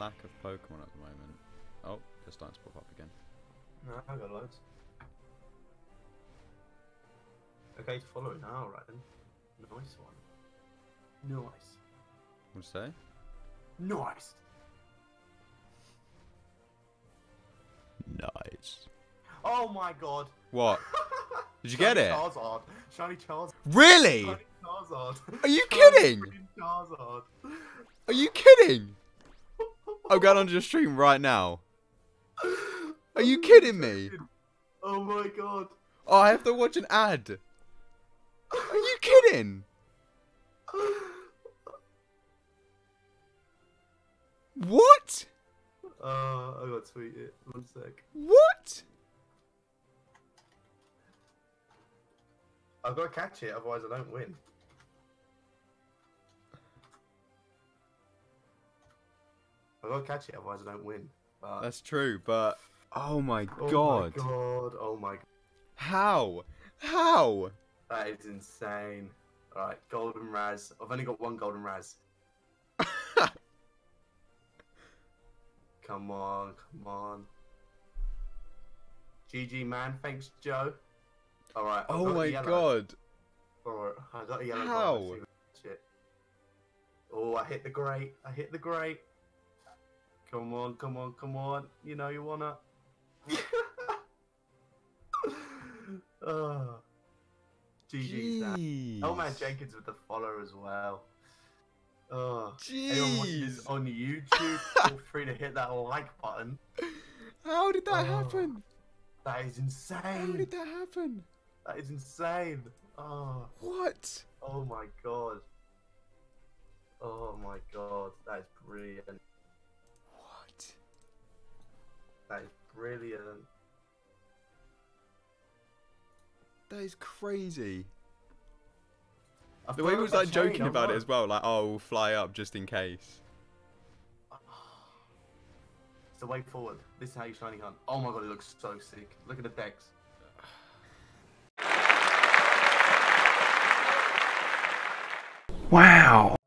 lack of Pokemon at the moment. Oh, they're starting to pop up again. No, I got loads. Okay, follow it now, right then. Nice one. Nice. What'd you say? Nice. Nice. Oh my god. What? Did you get it? Charizard. Shiny Charizard. Really? Shiny Charizard. Are you Shiny kidding? Charizard. Are you kidding? I'm going onto your stream right now. Are you kidding me? Oh my god. Oh, I have to watch an ad. Are you kidding? What? I got to tweet it. 1 sec. What? I've got to catch it, otherwise I don't win. I've got to catch it, otherwise I don't win. But... That's true, but oh my god. Oh my god. Oh my god. How? How? That is insane. Alright, golden Raz. I've only got 1 golden Raz. Come on, come on. GG, man. Thanks, Joe. Alright. Oh my god. Alright, I got a yellow. How? Shit. Oh, I hit the grate. I hit the grate. Come on, come on, come on. You know you wanna. Oh. GG. Oh man, Jenkins with the follow as well. Oh, anyone watching this on YouTube, feel free to hit that like button. How did that happen? That is insane. How did that happen? That is insane. Oh. What? Oh my god. Oh my god. That is brilliant. What? That is brilliant. That is crazy. I The way he was like chain, joking about it as well, like, oh, we'll fly up just in case. It's the way forward. This is how you shiny hunt. Oh my god, it looks so sick. Look at the decks. Wow.